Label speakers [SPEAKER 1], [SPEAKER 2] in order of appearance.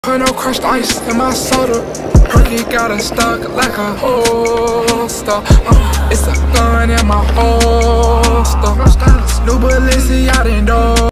[SPEAKER 1] Put no crushed ice in my soda. Perky got it stuck like a holster. It's a gun in my holster. New Balenciaga